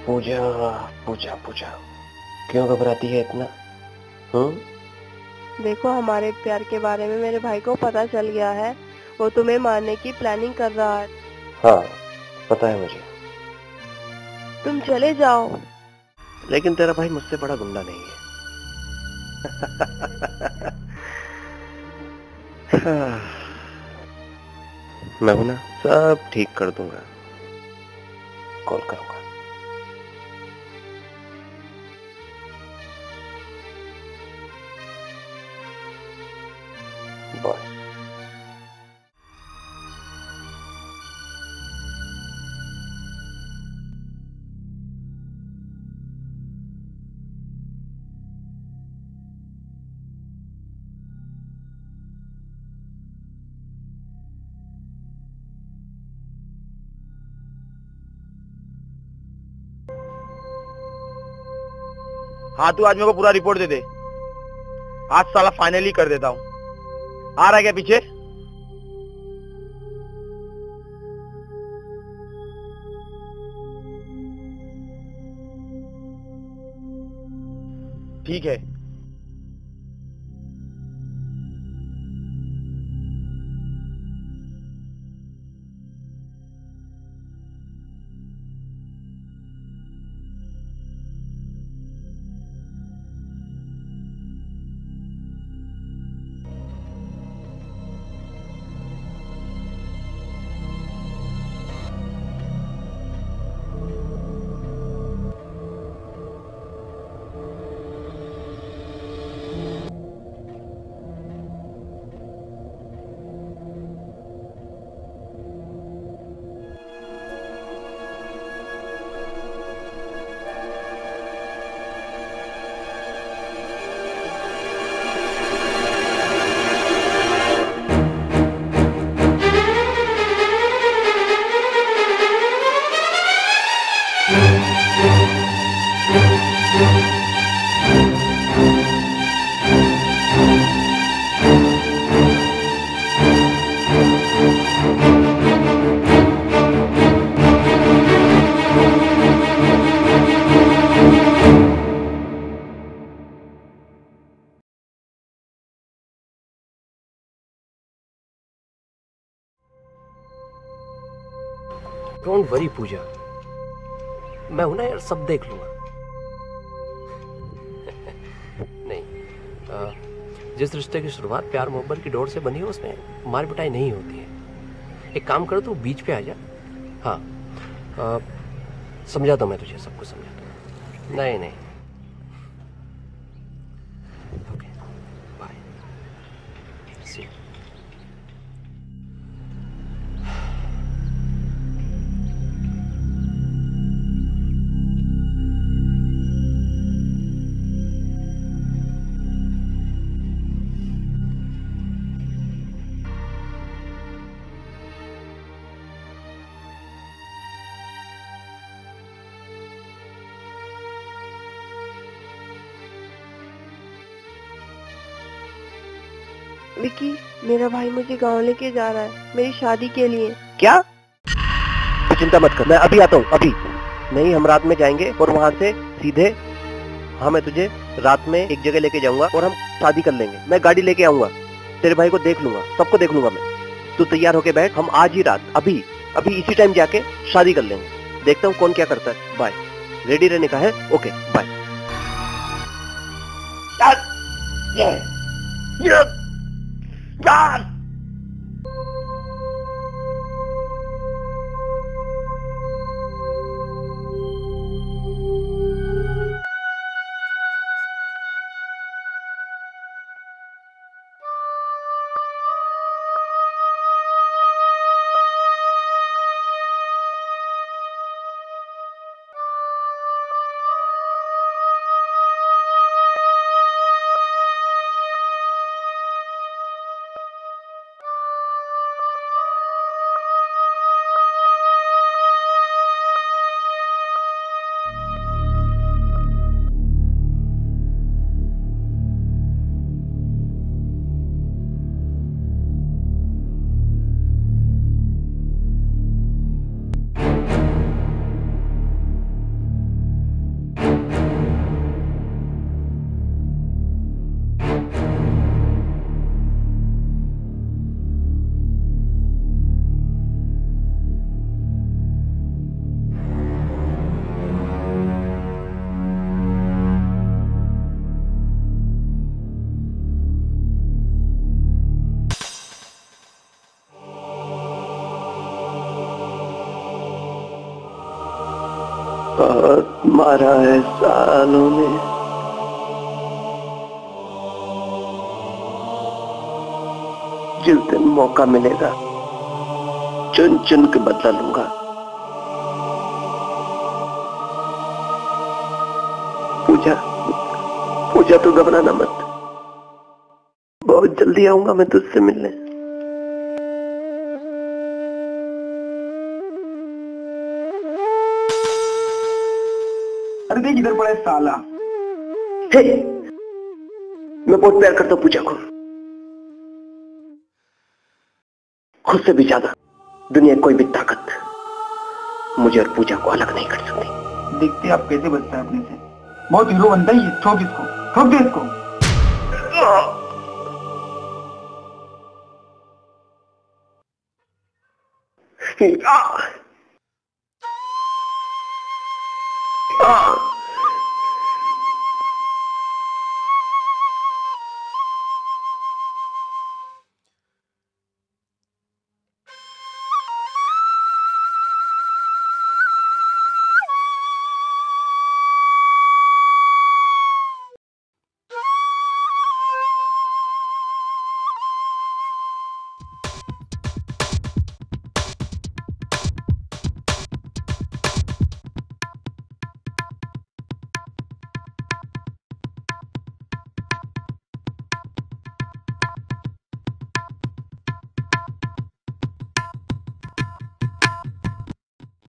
पूजा, पूजा पूजा क्यों घबराती है इतना? देखो, हमारे प्यार के बारे में मेरे भाई को पता चल गया है। वो तुम्हें मारने की प्लानिंग कर रहा है। हाँ, पता है मुझे। तुम चले जाओ। लेकिन तेरा भाई मुझसे बड़ा गुंडा नहीं है। मैं हूं ना, सब ठीक कर दूंगा। कॉल करूंगा। बाय। हाँ, तू आज मेरे को पूरा रिपोर्ट दे दे। आज साला फाइनली कर देता हूँ। आ रहा है क्या पीछे? ठीक है। डोंट वरी पूजा, मैं हूं ना यार, सब देख लूंगा। नहीं, जिस रिश्ते की शुरुआत प्यार मोहब्बत की डोर से बनी हो उसमें मार पिटाई नहीं होती है। एक काम करो, तू बीच पे आ जा। हाँ, समझाता हूं मैं तुझे, सब कुछ समझाता हूं। नहीं नहीं, ओके, बाय, सी। विकी, मेरा भाई मुझे गांव लेके जा रहा है मेरी शादी के लिए। क्या? तू चिंता मत कर, मैं अभी आता हूँ, अभी नहीं। हम रात में जाएंगे और वहां से सीधे, हाँ, मैं तुझे रात में एक जगह लेके जाऊंगा और हम शादी कर लेंगे। मैं गाड़ी लेके आऊंगा, तेरे भाई को देख लूंगा, सबको देख लूंगा मैं। तू तैयार होके बैठ, हम आज ही रात अभी अभी इसी टाइम जाके शादी कर लेंगे। देखता हूँ कौन क्या करता है। बाय। रेडी रहने का है? Okay, bye. बहुत मारा है सालों ने, जिस दिन मौका मिलेगा चुन चुन के बदला लूंगा। पूजा, पूजा तू घबराना मत, बहुत जल्दी आऊंगा मैं तुझसे मिलने। अरे देख इधर पड़ा है साला। हे, मैं बहुत प्यार करता हूँ पूजा को, खुद से भी ज्यादा। दुनिया कोई भी ताकत मुझे और पूजा को अलग नहीं कर सकती। देखते आप कैसे बचता है अपने से। बहुत हीरो बनता है ये। ठोक इसको, ठोक दे इसको। आ!